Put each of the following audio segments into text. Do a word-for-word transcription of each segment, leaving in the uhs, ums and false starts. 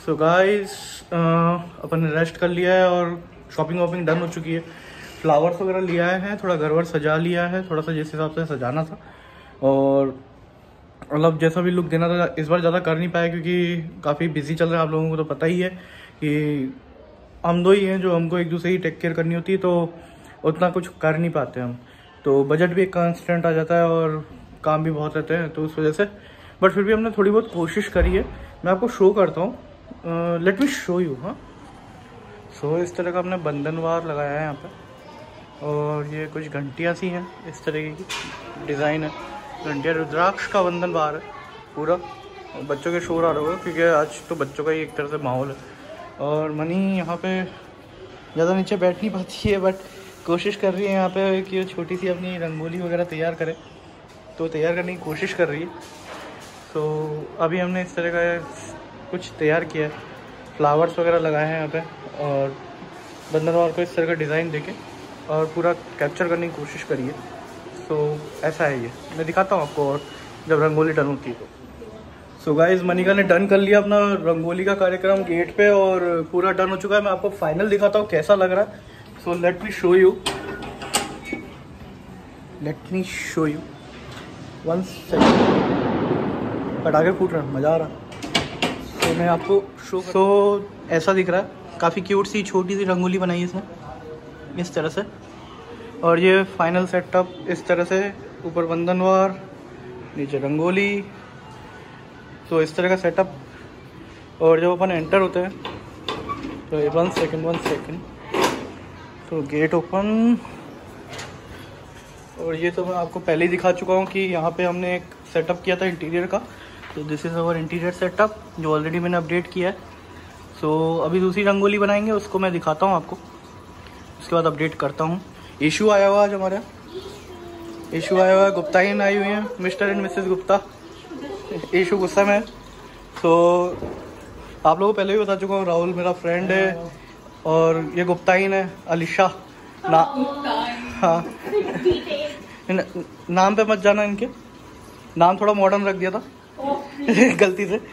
So guys अपन ने rest कर लिया है और शॉपिंग वॉपिंग डन हो चुकी है। फ्लावर्स वगैरह ले आए हैं, थोड़ा घर वर सजा लिया है, थोड़ा सा जिस हिसाब से सजाना था। और मतलब जैसा भी लुक देना था इस बार ज़्यादा कर नहीं पाया क्योंकि काफ़ी बिजी चल रहा है। आप लोगों को तो पता ही है कि हम दो ही हैं जो हमको एक दूसरे की टेक केयर करनी होती है, तो उतना कुछ कर नहीं पाते हम। तो बजट भी एक कांस्टेंट आ जाता है और काम भी बहुत रहते हैं, तो उस वजह से। बट फिर भी हमने थोड़ी बहुत कोशिश करी है। मैं आपको शो करता हूँ, लेट मी शो यू। हाँ, सो इस तरह का हमने बंधनवार लगाया है यहाँ पे, और ये कुछ घंटियाँ सी हैं, इस तरह की डिज़ाइन है। घंटिया रुद्राक्ष का बंधनवार है पूरा। बच्चों के शोर आ रहा होगा क्योंकि आज तो बच्चों का ही एक तरह से माहौल है। और मनी यहाँ पे ज़्यादा नीचे बैठ नहीं पाती है, बट कोशिश कर रही है यहाँ पे कि छोटी सी अपनी रंगोली वगैरह तैयार करे, तो तैयार करने की कोशिश कर रही है। तो अभी हमने इस तरह का कुछ तैयार किया है, फ्लावर्स वगैरह लगाए हैं यहाँ पे, और बंधनवार को इस तरह का डिज़ाइन देके और पूरा कैप्चर करने की कोशिश करी है। तो ऐसा है ये, मैं दिखाता हूँ आपको और जब रंगोली डन होती है तो। सो गाइस, मनिका ने डन कर लिया अपना रंगोली का कार्यक्रम गेट पे और पूरा डन हो चुका है। मैं आपको फाइनल दिखाता हूँ कैसा लग रहा है। So let me show you, let me show you one second. पटाखे फूट रहा है, मज़ा आ रहा है। तो मैं आपको शो सो ऐसा दिख रहा है, काफ़ी क्यूट सी छोटी सी रंगोली बनाई है इसने इस तरह से। और ये फाइनल सेटअप इस तरह से, ऊपर बंधनवार, नीचे रंगोली, तो इस तरह का सेटअप। और जब अपन एंटर होते हैं तो ये वन सेकंड वन सेकंड तो गेट ओपन। और ये तो मैं आपको पहले ही दिखा चुका हूँ कि यहाँ पे हमने एक सेटअप किया था इंटीरियर का। तो this is our interior setup जो ऑलरेडी मैंने अपडेट किया है। सो so, अभी दूसरी रंगोली बनाएंगे, उसको मैं दिखाता हूँ आपको, उसके बाद अपडेट करता हूँ। इशू आया हुआ आज हमारा, इशू आया हुआ है, गुप्ताइन आई हुई है, Mr and Mrs Gupta. Ishu गुस्सा में। तो आप लोगों को पहले भी बता चुका हूँ, राहुल मेरा फ्रेंड है और ये गुप्ताइन है, अलीशा ना। हाँ, नाम पे मत जाना, इनके नाम थोड़ा मॉडर्न रख दिया था गलती से।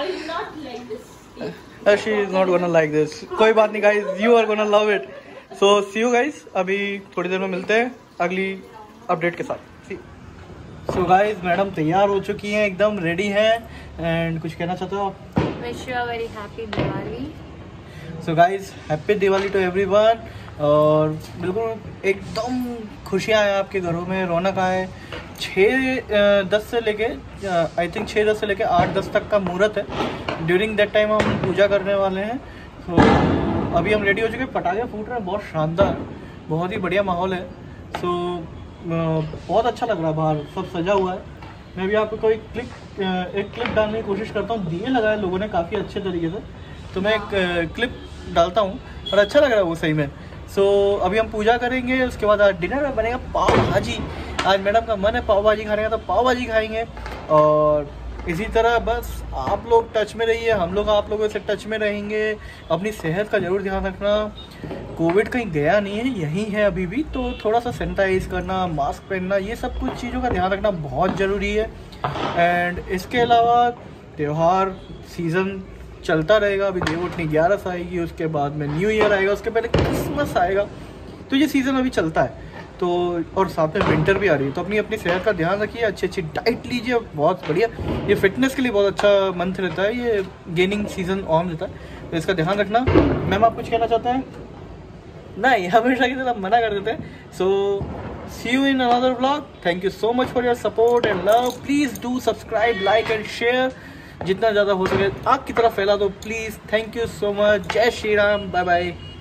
She is not gonna like this. कोई बात नहीं guys, you are gonna love it. So see you guys, अभी थोड़ी देर में मिलते हैं अगली अपडेट के साथ। सो गाइज, मैडम तैयार हो चुकी हैं, एकदम रेडी है। एंड कुछ कहना चाहते हो आप? Wish you a very happy Diwali. So guys, happy Diwali to everyone. और बिल्कुल एकदम खुशियाँ आए आपके घरों में, रौनक आए। छः दस से लेके आई थिंक छः दस से लेके आठ दस तक का मुहूर्त है। ड्यूरिंग दैट टाइम हम पूजा करने वाले हैं। तो अभी हम रेडी हो चुके हैं, पटाखे फूट रहे हैं, बहुत शानदार, बहुत ही बढ़िया माहौल है। सो बहुत अच्छा लग रहा है, बाहर सब सजा हुआ है। मैं भी आपको कोई क्लिप एक क्लिप डालने की कोशिश करता हूँ। दिए लगाए लोगों ने काफ़ी अच्छे तरीके से, तो मैं एक क्लिप डालता हूँ और अच्छा लग रहा है वो सही में। सो so, अभी हम पूजा करेंगे, उसके बाद आज डिनर में बनेगा पाव भाजी। आज मैडम का मन है पाव भाजी खाने का, तो पाव भाजी खाएंगे। और इसी तरह बस आप लोग टच में रहिए, हम लोग आप लोगों से टच में रहेंगे। अपनी सेहत का ज़रूर ध्यान रखना, कोविड कहीं गया नहीं है, यहीं है अभी भी। तो थोड़ा सा सैनिटाइज करना, मास्क पहनना, ये सब कुछ चीज़ों का ध्यान रखना बहुत ज़रूरी है। एंड इसके अलावा त्यौहार सीज़न चलता रहेगा। अभी देवउठनी ग्यारस आएगी, उसके बाद में न्यू ईयर आएगा, उसके पहले क्रिसमस आएगा। तो ये सीज़न अभी चलता है। तो और साथ में विंटर भी आ रही है, तो अपनी अपनी सेहत का ध्यान रखिए, अच्छी अच्छी डाइट लीजिए, बहुत बढ़िया। ये फिटनेस के लिए बहुत अच्छा मंथ रहता है, ये गेनिंग सीजन ऑन रहता है, तो इसका ध्यान रखना। मैम आप कुछ कहना चाहते हैं? नहीं, हमेशा की तरह मना कर देते हैं। So see you in another vlog. Thank you so much for your support and love. Please do subscribe, like and share, जितना ज़्यादा हो सके आग की तरफ फैला दो please. Thank you so much. जय श्री राम, बाय बाय।